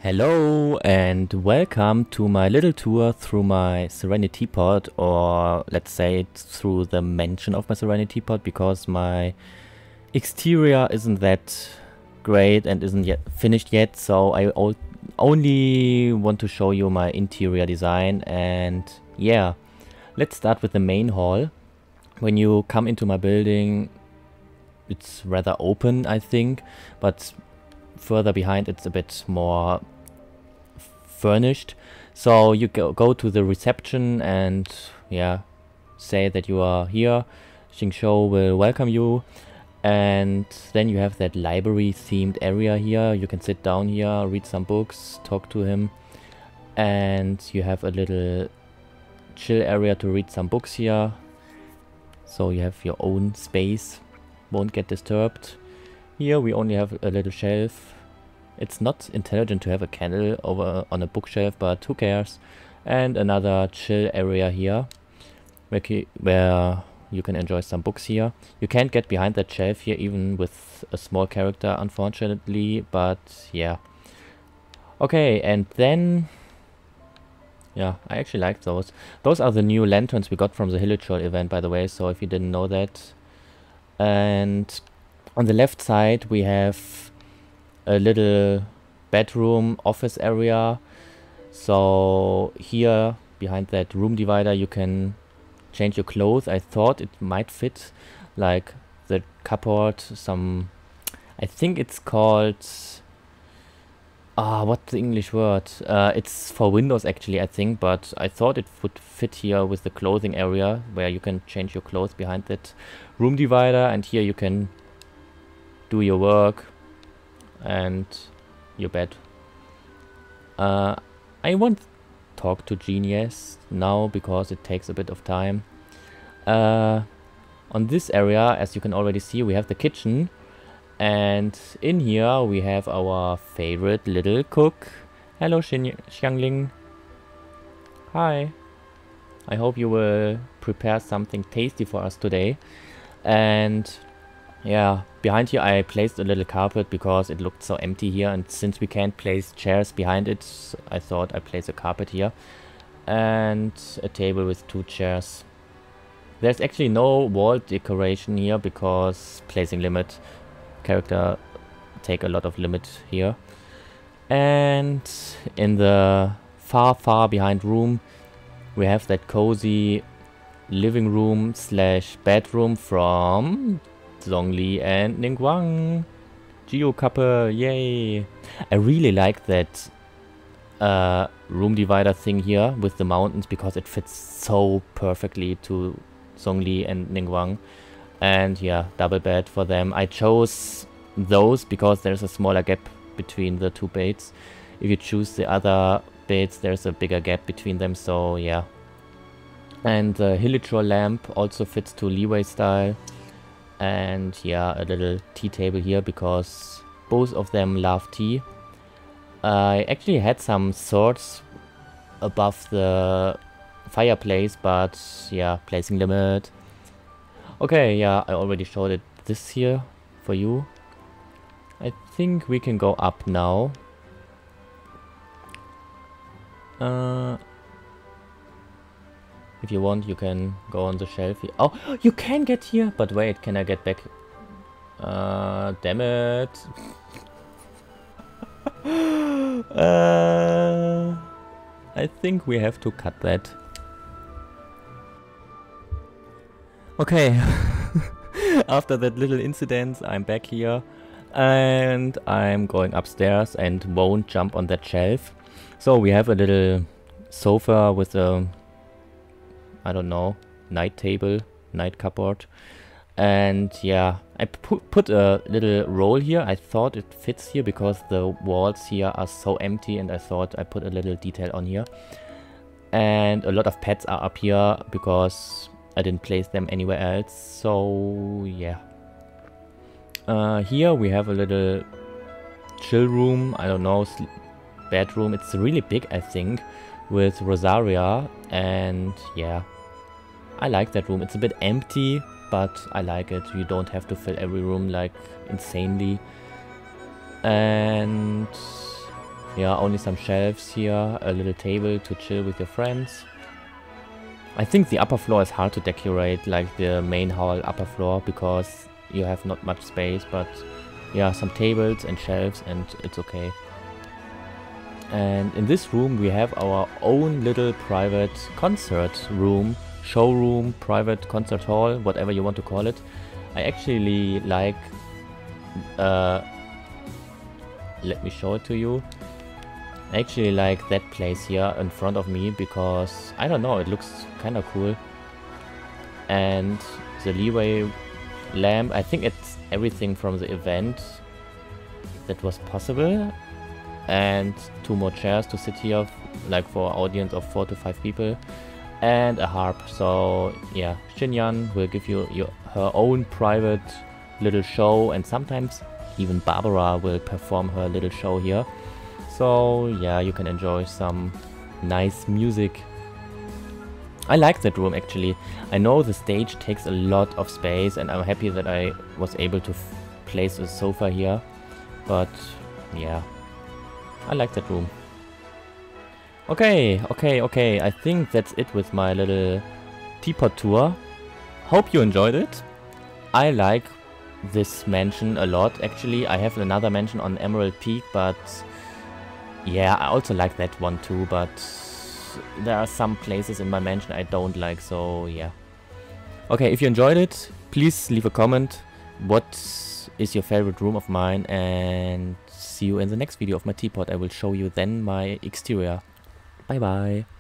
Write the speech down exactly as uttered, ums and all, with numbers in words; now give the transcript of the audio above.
Hello and welcome to my little tour through my Serenity Pod, or let's say through the mansion of my Serenity Pod, because my exterior isn't that great and isn't yet finished yet, so I only want to show you my interior design. And yeah, let's start with the main hall. When you come into my building, it's rather open, I think, but further behind it's a bit more furnished. So you go, go to the reception and yeah, say that you are here. Xingqiu will welcome you, and then you have that library themed area here. You can sit down here, read some books, talk to him, and you have a little chill area to read some books here. So you have your own space, won't get disturbed. Here we only have a little shelf. It's not intelligent to have a candle over on a bookshelf, but who cares? And another chill area here, where, where you can enjoy some books here. You can't get behind that shelf here, even with a small character, unfortunately, but yeah. Okay, and then... yeah, I actually like those. Those are the new lanterns we got from the Hilichurl event, by the way, so if you didn't know that. And on the left side we have a little bedroom office area. So here behind that room divider you can change your clothes. I thought it might fit, like the cupboard, some, I think it's called, ah, what's the English word? Uh, it's for Windows actually, I think, but I thought it would fit here with the clothing area where you can change your clothes behind that room divider, and here you can do your work and your bed. Uh, I won't talk to Genius now because it takes a bit of time. Uh, on this area, as you can already see, we have the kitchen, and in here we have our favorite little cook. Hello, Xiangling. Hi. I hope you will prepare something tasty for us today. And yeah, behind here I placed a little carpet because it looked so empty here, and since we can't place chairs behind it, I thought I'd place a carpet here. And a table with two chairs. There's actually no wall decoration here because placing limit. Character take a lot of limit here. And in the far far behind room we have that cozy living room slash bedroom from Zhongli and Ningguang. Geo couple, yay! I really like that uh, room divider thing here with the mountains because it fits so perfectly to Zhongli and Ningguang. And yeah, double bed for them. I chose those because there's a smaller gap between the two beds. If you choose the other beds, there's a bigger gap between them, so yeah. And the Hilichurl lamp also fits to Liyue style. And yeah, a little tea table here because both of them love tea. I actually had some swords above the fireplace, but yeah, placing limit. Okay, yeah, I already showed it this here for you. I think we can go up now. Uh, if you want, you can go on the shelf here. Oh, you can get here! But wait, can I get back? Uh, damn it. uh, I think we have to cut that. Okay, after that little incident, I'm back here and I'm going upstairs and won't jump on that shelf. So we have a little sofa with a, I don't know, night table, night cupboard. And yeah, I pu put a little roll here. I thought it fits here because the walls here are so empty, and I thought I put a little detail on here. And a lot of pets are up here because I didn't place them anywhere else, so yeah. Uh, here we have a little chill room, I don't know, bedroom. It's really big, I think, with Rosaria, and yeah. I like that room. It's a bit empty, but I like it. You don't have to fill every room like insanely. And Yeah, only some shelves here, a little table to chill with your friends. I think the upper floor is hard to decorate, like the main hall upper floor, because you have not much space, but yeah, some tables and shelves and it's okay. And in this room we have our own little private concert room, showroom, private concert hall, whatever you want to call it. I actually like, uh, let me show it to you. I actually like that place here in front of me because, I don't know, it looks kind of cool. And the leeway lamp, I think it's everything from the event that was possible. And two more chairs to sit here, like for an audience of four to five people. And a harp, so yeah, Xinyan will give you your, her own private little show, and sometimes even Barbara will perform her little show here. So yeah, you can enjoy some nice music. I like that room actually. I know the stage takes a lot of space and I'm happy that I was able to f place a sofa here. But yeah, I like that room. Okay, okay, okay. I think that's it with my little teapot tour. Hope you enjoyed it. I like this mansion a lot actually. I have another mansion on Emerald Peak, but yeah, I also like that one too, but there are some places in my mansion I don't like, so yeah. Okay, if you enjoyed it, please leave a comment. What is your favorite room of mine? And see you in the next video of my teapot. I will show you then my exterior. Bye bye.